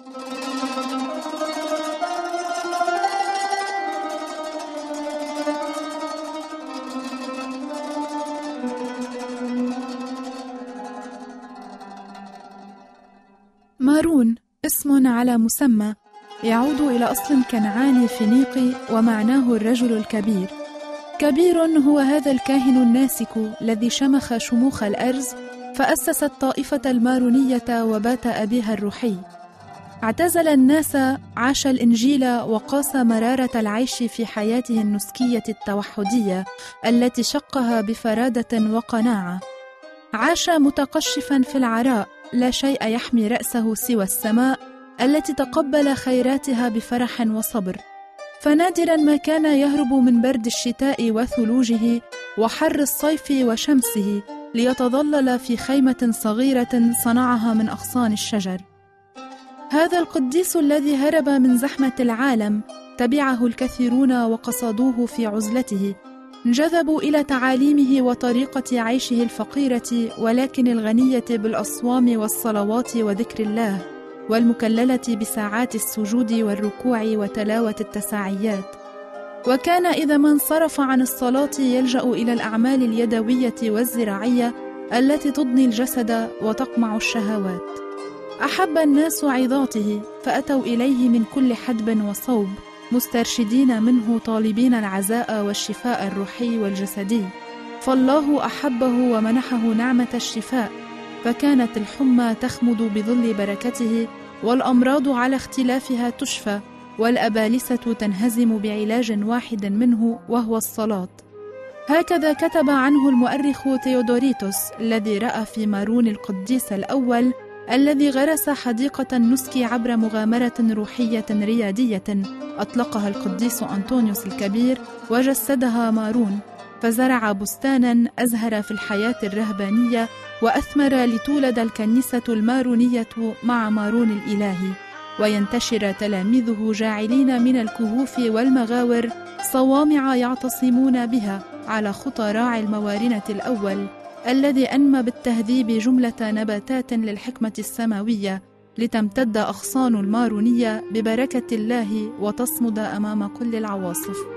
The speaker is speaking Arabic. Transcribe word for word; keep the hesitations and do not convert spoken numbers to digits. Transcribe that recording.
مارون اسم على مسمى يعود إلى أصل كنعاني فينيقي ومعناه الرجل الكبير. كبير هو هذا الكاهن الناسك الذي شمخ شموخ الأرز فأسس الطائفة المارونية وبات أبيها الروحي. اعتزل الناس، عاش الإنجيل وقاس مرارة العيش في حياته النسكية التوحدية التي شقها بفرادة وقناعة. عاش متقشفا في العراء، لا شيء يحمي رأسه سوى السماء التي تقبل خيراتها بفرح وصبر. فنادرا ما كان يهرب من برد الشتاء وثلوجه وحر الصيف وشمسه ليتظلل في خيمة صغيرة صنعها من أغصان الشجر. هذا القديس الذي هرب من زحمة العالم تبعه الكثيرون وقصدوه في عزلته، انجذبوا إلى تعاليمه وطريقة عيشه الفقيرة ولكن الغنية بالأصوام والصلوات وذكر الله، والمكللة بساعات السجود والركوع وتلاوة التساعيات. وكان إذا ما انصرف عن الصلاة يلجأ إلى الأعمال اليدوية والزراعية التي تضني الجسد وتقمع الشهوات. أحب الناس عظاته فأتوا إليه من كل حدب وصوب، مسترشدين منه طالبين العزاء والشفاء الروحي والجسدي، فالله أحبه ومنحه نعمة الشفاء، فكانت الحمى تخمد بظل بركته، والأمراض على اختلافها تشفى، والأبالسة تنهزم بعلاج واحد منه وهو الصلاة. هكذا كتب عنه المؤرخ تيودوريتوس الذي رأى في مارون القديس الأول الذي غرس حديقة النسك عبر مغامرة روحية ريادية أطلقها القديس أنطونيوس الكبير وجسدها مارون، فزرع بستانا أزهر في الحياة الرهبانية وأثمر لتولد الكنيسة المارونية مع مارون الإلهي، وينتشر تلاميذه جاعلين من الكهوف والمغاور صوامع يعتصمون بها على خطى راعي الموارنة الأول الذي أنمى بالتهذيب جملة نباتات للحكمة السماوية لتمتد أغصان المارونية ببركة الله وتصمد أمام كل العواصف.